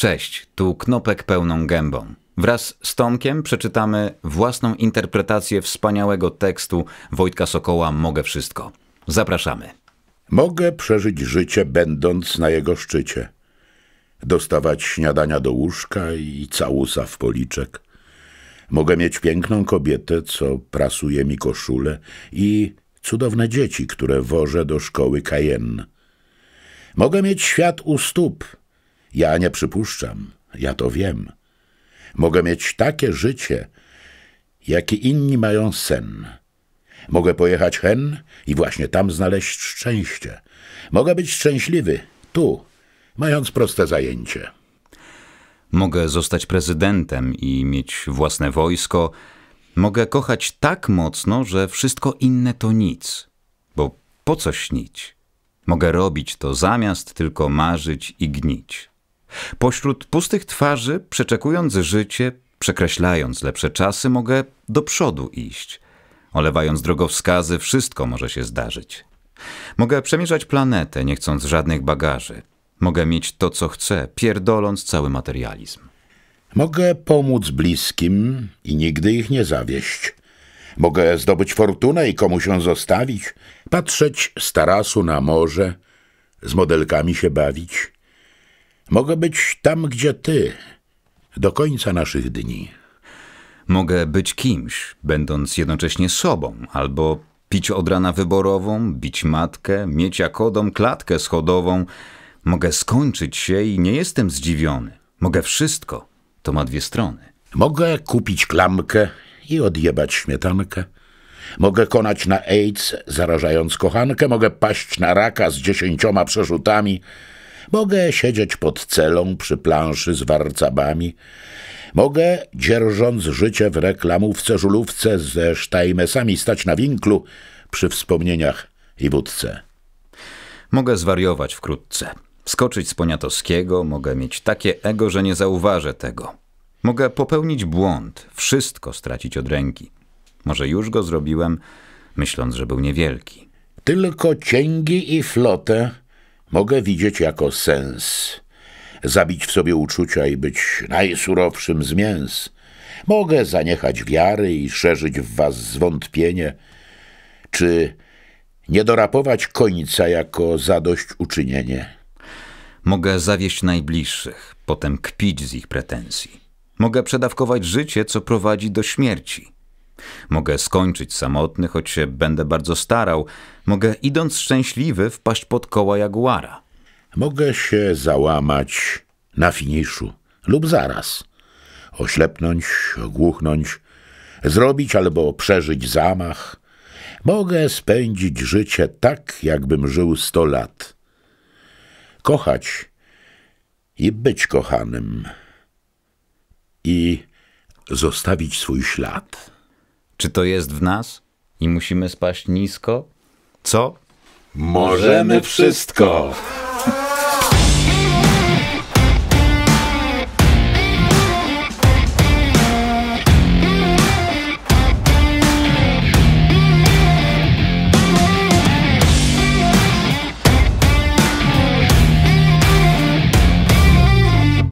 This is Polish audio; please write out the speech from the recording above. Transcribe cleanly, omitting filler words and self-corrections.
Cześć, tu Knopek pełną gębą. Wraz z Tomkiem przeczytamy własną interpretację wspaniałego tekstu Wojtka Sokoła „Mogę wszystko”. Zapraszamy. Mogę przeżyć życie, będąc na jego szczycie. Dostawać śniadania do łóżka i całusa w policzek. Mogę mieć piękną kobietę, co prasuje mi koszulę, i cudowne dzieci, które wożę do szkoły Cayenne. Mogę mieć świat u stóp. Ja nie przypuszczam, ja to wiem. Mogę mieć takie życie, jakie inni mają sen. Mogę pojechać hen i właśnie tam znaleźć szczęście. Mogę być szczęśliwy tu, mając proste zajęcie. Mogę zostać prezydentem i mieć własne wojsko. Mogę kochać tak mocno, że wszystko inne to nic. Bo po co śnić? Mogę robić to zamiast tylko marzyć i gnić. Pośród pustych twarzy, przeczekując życie, przekreślając lepsze czasy, mogę do przodu iść. Olewając drogowskazy, wszystko może się zdarzyć. Mogę przemierzać planetę, nie chcąc żadnych bagaży. Mogę mieć to, co chcę, pierdoląc cały materializm. Mogę pomóc bliskim i nigdy ich nie zawieść. Mogę zdobyć fortunę i komuś ją zostawić, patrzeć z tarasu na morze, z modelkami się bawić. Mogę być tam, gdzie ty, do końca naszych dni. Mogę być kimś, będąc jednocześnie sobą, albo pić od rana wyborową, bić matkę, mieć jako dom klatkę schodową. Mogę skończyć się i nie jestem zdziwiony. Mogę wszystko, to ma dwie strony. Mogę kupić klamkę i odjebać śmietankę. Mogę konać na AIDS, zarażając kochankę. Mogę paść na raka z 10 przerzutami. Mogę siedzieć pod celą przy planszy z warcabami. Mogę, dzierżąc życie w reklamówce, żulówce ze sztajmesami, stać na winklu przy wspomnieniach i wódce. Mogę zwariować wkrótce, skoczyć z Poniatowskiego, mogę mieć takie ego, że nie zauważę tego. Mogę popełnić błąd, wszystko stracić od ręki. Może już go zrobiłem, myśląc, że był niewielki. Tylko cięgi i flotę mogę widzieć jako sens. Zabić w sobie uczucia i być najsurowszym z mięs. Mogę zaniechać wiary i szerzyć w was zwątpienie. Czy nie dorapować końca jako zadośćuczynienie? Mogę zawieść najbliższych, potem kpić z ich pretensji. Mogę przedawkować życie, co prowadzi do śmierci. Mogę skończyć samotny, choć się będę bardzo starał. Mogę, idąc szczęśliwy, wpaść pod koła jaguara. Mogę się załamać na finiszu lub zaraz. Oślepnąć, ogłuchnąć, zrobić albo przeżyć zamach. Mogę spędzić życie tak, jakbym żył 100 lat. Kochać i być kochanym. I zostawić swój ślad. Czy to jest w nas i musimy spaść nisko? Co? Możemy wszystko!